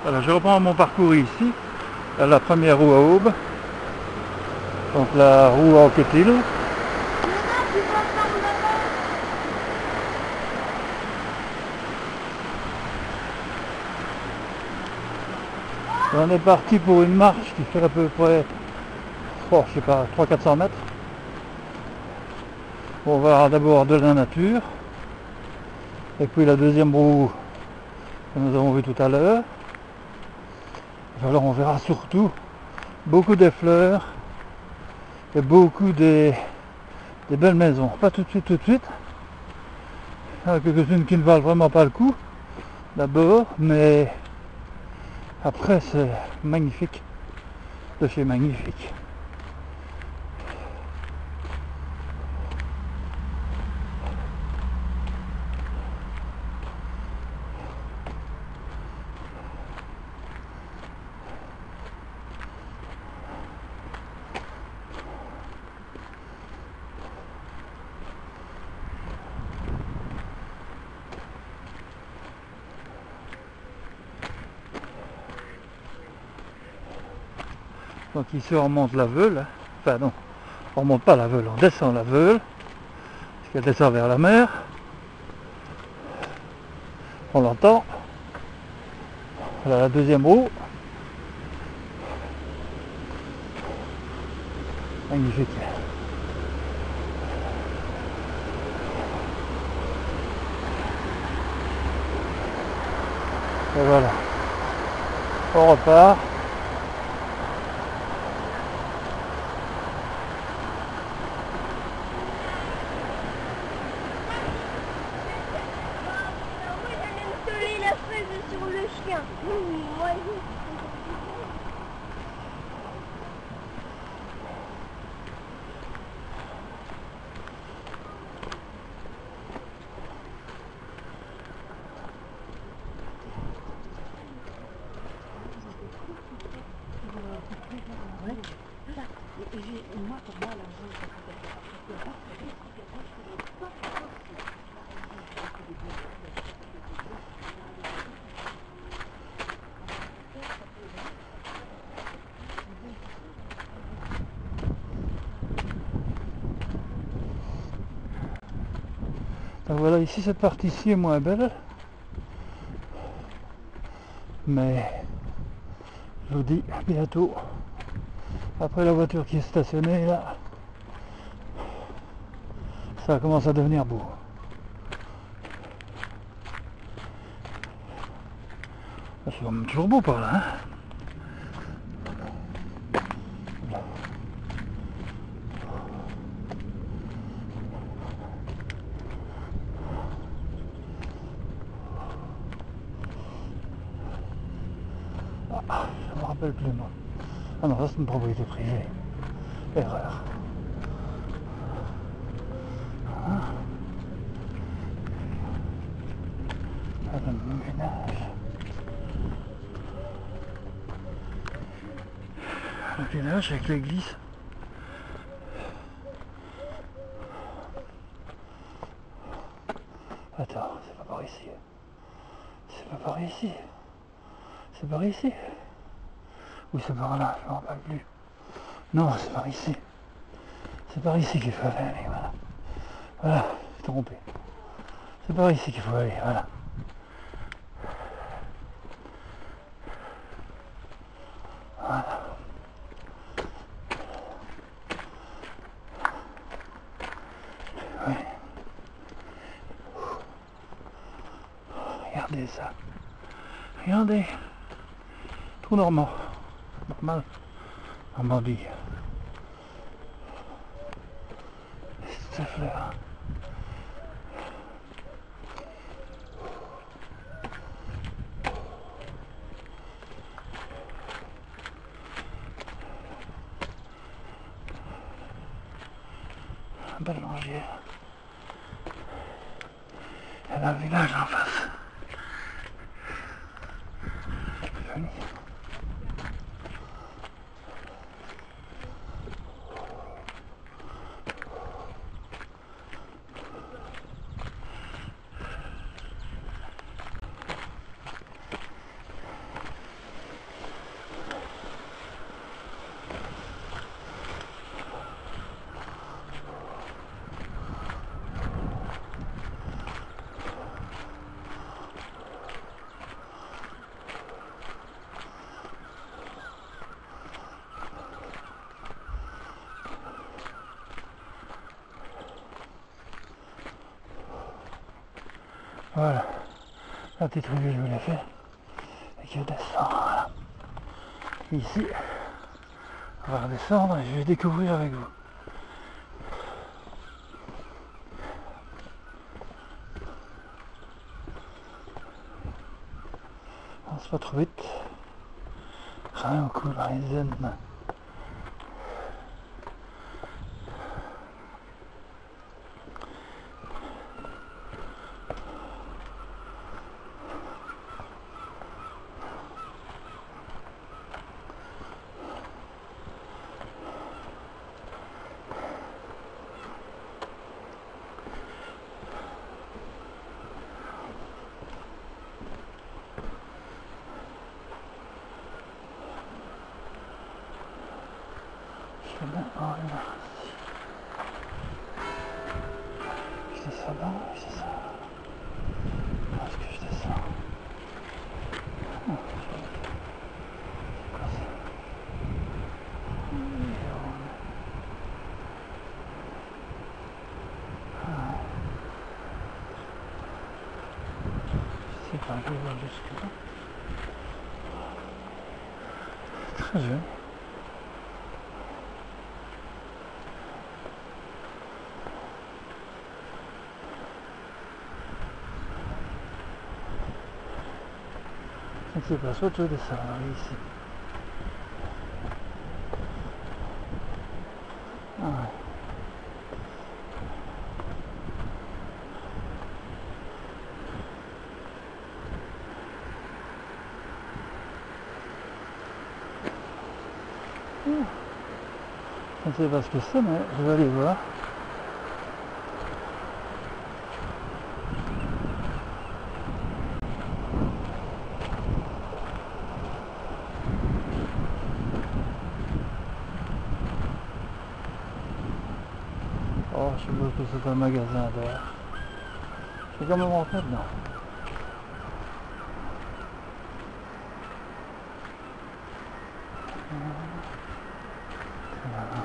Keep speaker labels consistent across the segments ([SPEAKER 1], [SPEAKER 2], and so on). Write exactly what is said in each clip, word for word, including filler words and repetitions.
[SPEAKER 1] Voilà, je reprends mon parcours ici, à la première roue à aube, donc la roue à Anquetil. On est parti pour une marche qui fait à peu près, oh, je sais pas, trois cents à quatre cents mètres. On va voir d'abord de la nature, et puis la deuxième roue que nous avons vue tout à l'heure. Alors on verra surtout beaucoup des fleurs et beaucoup des, des belles maisons. Pas tout de suite, tout de suite. Il y en a quelques-unes qui ne valent vraiment pas le coup d'abord, mais après c'est magnifique, de chez magnifique. Donc ici on remonte la Veule, enfin non, on remonte pas la Veule, on descend la Veule, parce qu'elle descend vers la mer. On l'entend. Voilà la deuxième roue. Magnifique. Et voilà. On repart.
[SPEAKER 2] Sur le chien. Moi, moi, pour moi,
[SPEAKER 1] Donc voilà, ici cette partie-ci est moins belle, mais je vous dis bientôt, après la voiture qui est stationnée là, ça commence à devenir beau. C'est quand même toujours beau par là, hein. Ah, je me rappelle plus moi. Ah non, ça c'est une propriété privée. Erreur. Ah. Ah, le ménage. Le ménage avec l'église. Attends, c'est pas par ici. C'est pas par ici. C'est par ici. Ou c'est par là, je me rappelle plus. Non, c'est par ici. C'est par ici qu'il faut aller, voilà. Voilà, je suis trompé. C'est par ici qu'il faut aller, voilà. Voilà. Oui. Regardez ça. Regardez. Tout normal. Normal. Normandie. C'est cette fleur. Un bel langier. Elle a un village en face. Joli. Voilà, la petite rue que je voulais faire. Et que je descends, voilà. Ici, on va redescendre et je vais découvrir avec vous. On se pas trop vite. Rien au coup dans les zones. Oh, là. Je descends là, je descends. Où est-ce que je descends? Oh, c'est quoi ça? Ah. Je sais pas, je vais voir jusque là. Très joli. Je ne sais pas, soit je descends ici. Ah ouais. Je ne sais pas ce que c'est, mais je vais aller voir. Oh, je suppose que c'est un magasin d'air. Je vais quand même rentrer dedans. Voilà.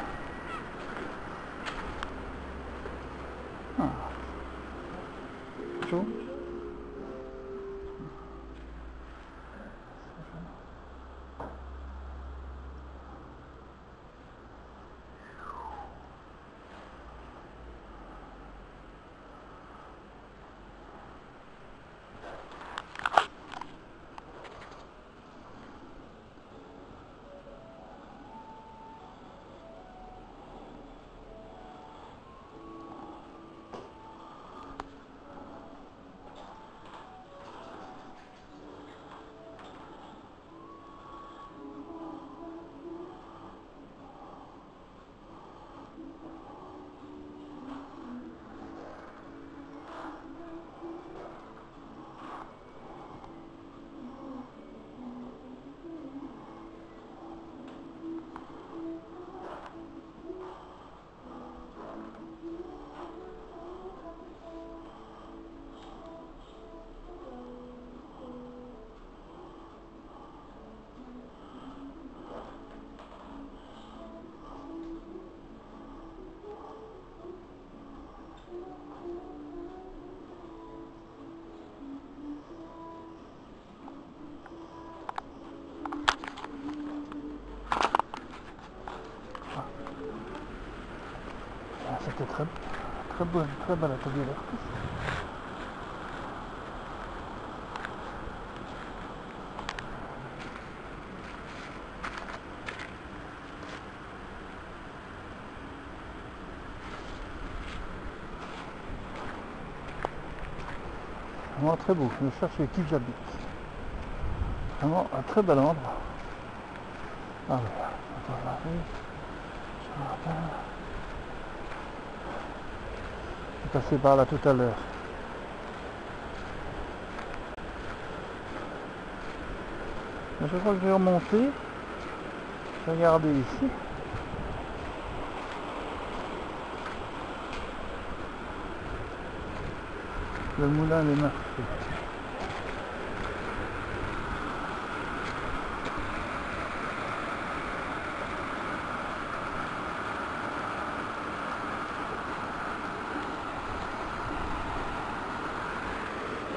[SPEAKER 1] Ah. Chaud. C'était très, très bon, très bel atelier d'artiste. Vraiment très beau, je cherche qui j'habite. Vraiment un très bel endroit. Ah oui, on va la rue, je me rappelle. Je suis passé par là tout à l'heure. Je crois que je vais remonter. Je vais regarder ici. Le moulin des marchés.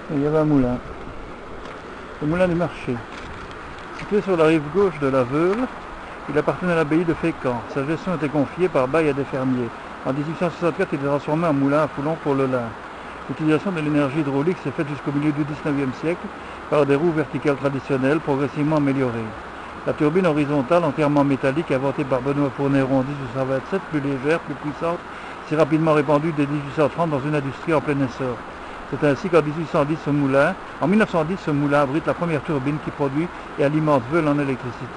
[SPEAKER 1] Et il y avait un moulin, le moulin du marché. Situé sur la rive gauche de la Veule, il appartenait à l'abbaye de Fécamp. Sa gestion était confiée par bail à des fermiers. En dix-huit cent soixante-quatre, il est transformé en moulin à foulon pour le lin. L'utilisation de l'énergie hydraulique s'est faite jusqu'au milieu du dix-neuvième siècle par des roues verticales traditionnelles progressivement améliorées. La turbine horizontale entièrement métallique inventée par Benoît Pournéron en dix-huit cent vingt-sept, plus légère, plus puissante, s'est rapidement répandue dès dix-huit cent trente dans une industrie en plein essor. C'est ainsi qu'en dix-huit cent dix, ce moulin, en mille neuf cent dix, ce moulin abrite la première turbine qui produit et alimente Veule en électricité.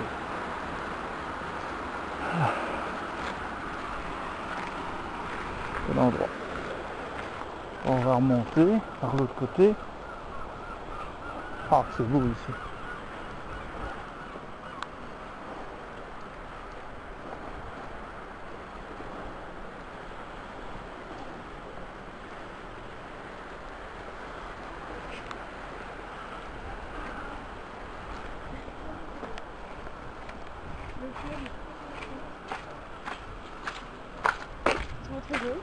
[SPEAKER 1] C'est l'endroit. On va remonter par l'autre côté. Ah, c'est beau ici.
[SPEAKER 2] Votre gauche.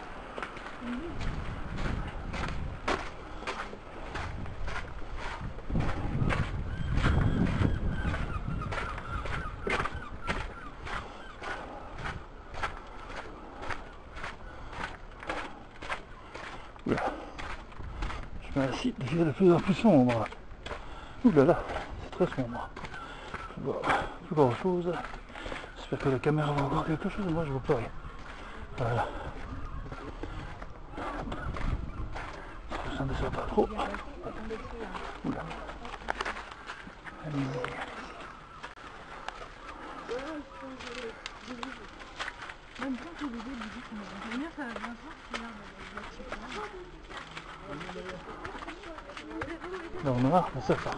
[SPEAKER 1] Oula. Je m'incite, devient de plus en plus sombre. Ouh là là, c'est très sombre. Je vois plus grand chose. J'espère que la caméra va voir quelque chose, moi je vois pas rien. Voilà. Ça ne descend pas trop. Oula. Dans le noir, mais ça part.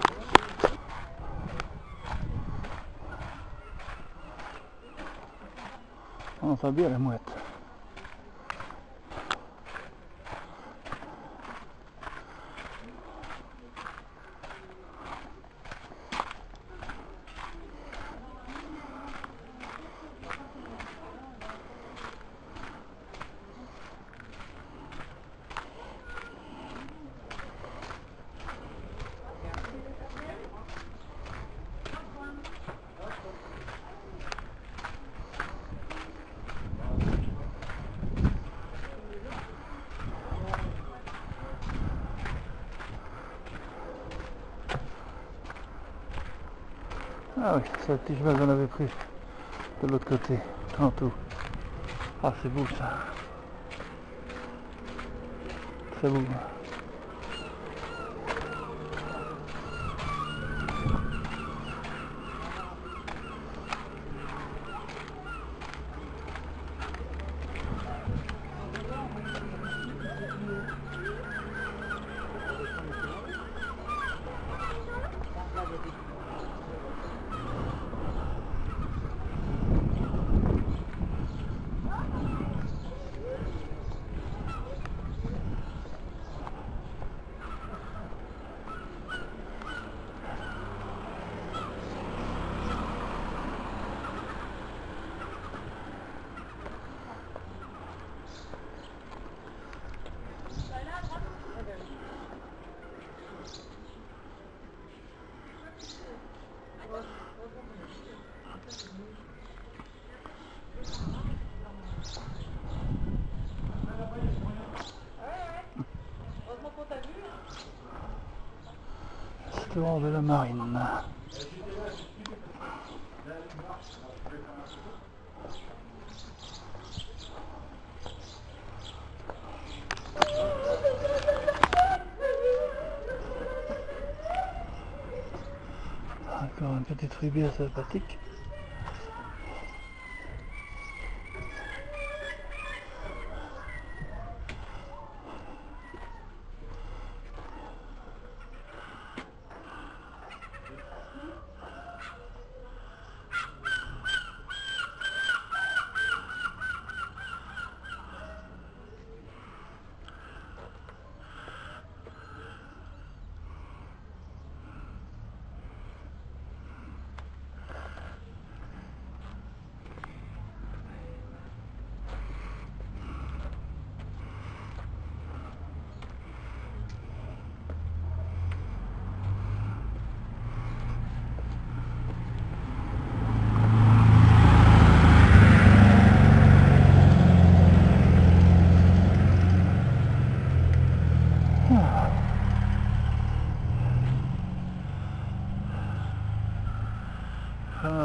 [SPEAKER 1] On entend bien la mouette. Ah oui, c'est la petite chemin qu'on avait pris de l'autre côté, tantôt. Ah, c'est beau ça. C'est beau. Restaurant de la Marine. Encore une petite rivière sympathique.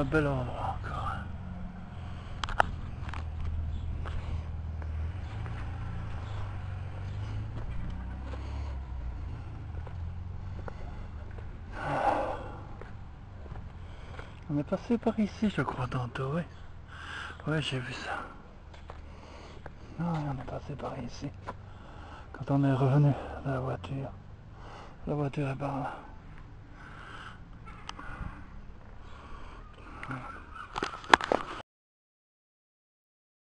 [SPEAKER 1] bel endroit encore. On est passé par ici, je crois, tantôt, oui. Ouais, j'ai vu ça. Non, on est passé par ici. Quand on est revenu de la voiture. La voiture est par là.